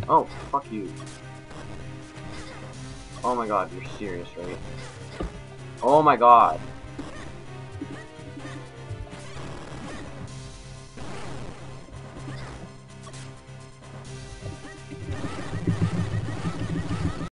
Oh, fuck you. Oh my god, you're serious, right? Oh my god.